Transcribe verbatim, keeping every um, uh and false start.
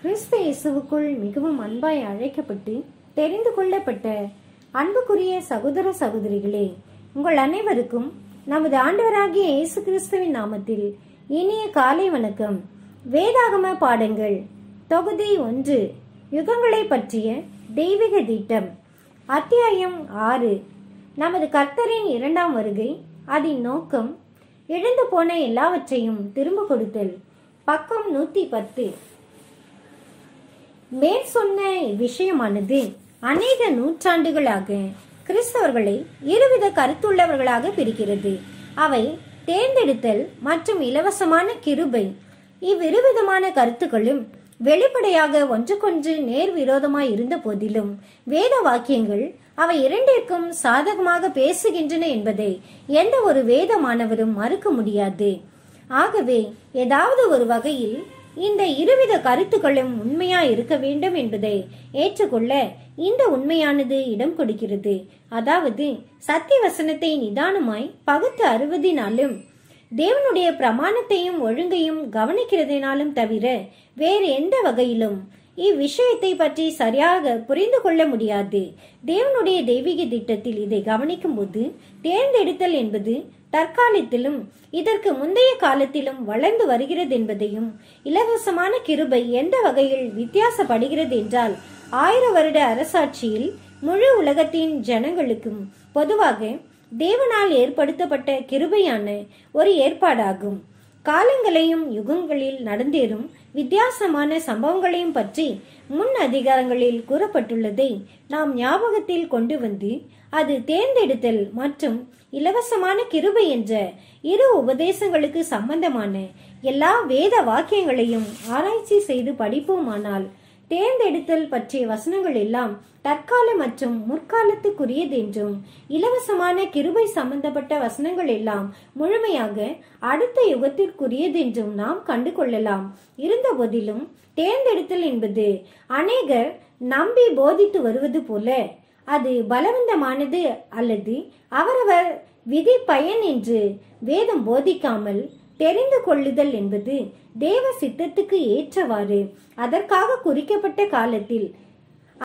கிறிஸ்து இயேசுவுக்குள் மிகவும் அன்பாய் அழைக்கப்பட்டு தெரிந்து கொள்ளப்பட்ட அன்புக்குரிய சகோதர சகோதரிகளே, உங்கள் அனைவருக்கும் நமது ஆண்டவராகிய இயேசு கிறிஸ்துவின் நாமத்தில் இனிய காலை வணக்கம். வேதாகம பாடங்கள் தொகுதி ஒன்று, யுகங்களை பற்றிய தெய்வீக திட்டம், அத்தியாயம் ஆறு. நமது கர்த்தரின் இரண்டாம் வருகை, அதன் நோக்கம், இழந்து போன எல்லாவற்றையும் திரும்ப கொடுத்தல். பக்கம் நூத்தி பத்து. மேற் சொன்ன விஷயமானது அநேக நூற்றாண்டுகளாக கிறிஸ்தவர்களை இருவித கருத்துள்ளவர்களாக பிரிக்கிறது. அவை தேர்ந்தெடுத்தல் மற்றும் இலவசமான கிருபை. இவ்விருவிதமான கருத்துக்களும் வெளிப்படையாக ஒன்றுக்கொன்று நேர் விரோதமாய் இருந்த போதிலும் வேத வாக்கியங்கள் அவை இரண்டிற்கும் சாதகமாக பேசுகின்றன என்பதை எந்த ஒரு வேத மாணவரும் மறுக்க முடியாது. ஆகவே ஏதாவது ஒரு வகையில் இந்த இருவித கருத்துக்களும் உண்மையா இருக்க வேண்டும் என்பதை ஏற்றுக்கொள்ள இந்த உண்மையானது இடம் கொடுக்கிறது. அதாவது சத்திய வசனத்தை நிதானமாய் பகுத்து அறிவதினாலும் தேவனுடைய பிரமாணத்தையும் ஒழுங்கையும் கவனிக்கிறதினாலும் தவிர வேறு எந்த வகையிலும் இவ்விஷயத்தை பற்றி சரியாக புரிந்து கொள்ள முடியாது. தேவனுடைய தெய்வீக திட்டத்தில் இதை கவனிக்கும் போது தேர்ந்தெடுத்தல் என்பது தற்காலத்திலும் இதற்கு முந்தைய காலத்திலும் வளர்ந்து வருகிறது என்பதையும், இலவசமான கிருபை எந்த வகையில் வித்தியாசப்படுகிறது என்றால், ஆயிர வருட அரசாட்சியில் முழு உலகத்தின் ஜனங்களுக்கும் பொதுவாக தேவனால் ஏற்படுத்தப்பட்ட கிருபையான ஒரு ஏற்பாடாகும். காலங்களையும் யுகங்களில் நடந்தேறும் வித்தியாசமான சம்பவங்களையும் பற்றி முன் அதிகாரங்களில் கூறப்பட்டுள்ளதை நாம் ஞாபகத்தில் கொண்டு வந்து அது தேர்ந்தெடுத்தல் மற்றும் இலவசமான கிருபை என்ற இரு உபதேசங்களுக்கு சம்பந்தமான எல்லா வேத வாக்கியங்களையும் ஆராய்ச்சி செய்து படிப்போமானால் தேர்ந்தெடுத்தல் பற்றிய வசனங்கள் எல்லாம் தற்கால மற்றும் முற்காலத்துக்குரியது என்றும், இலவசமான கிருபை சம்பந்தப்பட்ட வசனங்கள் எல்லாம் முழுமையாக அடுத்த யுகத்திற்குரியது என்றும் நாம் கண்டு கொள்ளலாம். இருந்த போதிலும் தேர்ந்தெடுத்தல் என்பது அநேகர் நம்பி போதித்து வருவது போல அது பலவந்தமானது அல்லது அவரவர் விதி பயன் என்று வேதம் போதிக்காமல் தெரிந்து கொள்ளுதல் என்பது தேவ சித்தத்துக்கு ஏற்றவாறு அதற்காக குறிக்கப்பட்ட காலத்தில்